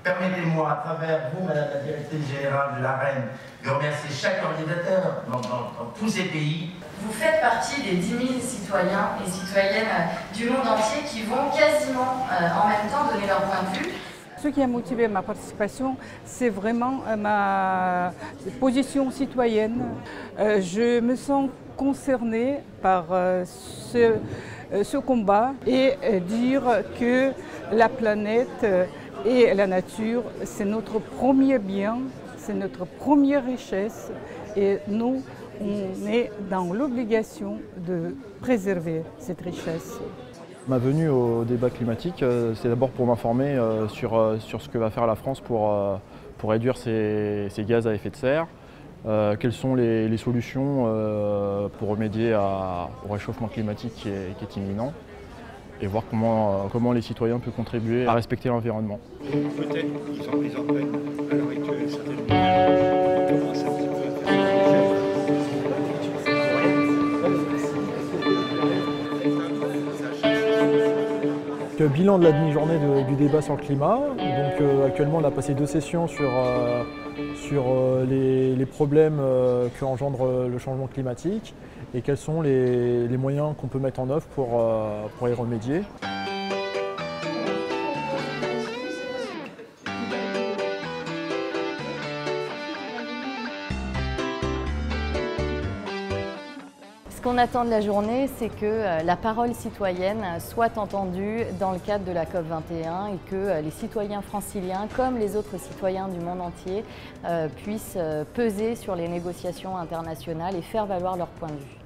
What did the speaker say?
Permettez-moi, à travers vous, Madame la Directrice Générale de l'AREN, de remercier chaque candidateur dans tous ces pays. Vous faites partie des 10 000 citoyens et citoyennes du monde entier qui vont quasiment en même temps donner leur point de vue. Ce qui a motivé ma participation, c'est vraiment ma position citoyenne. Je me sens concernée par ce combat et dire que la planète et la nature, c'est notre premier bien, c'est notre première richesse et nous, on est dans l'obligation de préserver cette richesse. Ma venue au débat climatique, c'est d'abord pour m'informer sur ce que va faire la France pour réduire ses gaz à effet de serre, quelles sont les solutions pour remédier au réchauffement climatique qui est imminent, et voir comment les citoyens peuvent contribuer à respecter l'environnement. Peut-être qu'ils en prennent à l'heure actuelle certainement. Commence un petit peu à faire Bilan de la demi-journée du débat sur le climat. Donc, actuellement, on a passé 2 sessions sur les problèmes que engendre le changement climatique et quels sont les moyens qu'on peut mettre en œuvre pour y remédier. Ce qu'on attend de la journée, c'est que la parole citoyenne soit entendue dans le cadre de la COP21 et que les citoyens franciliens, comme les autres citoyens du monde entier, puissent peser sur les négociations internationales et faire valoir leur point de vue.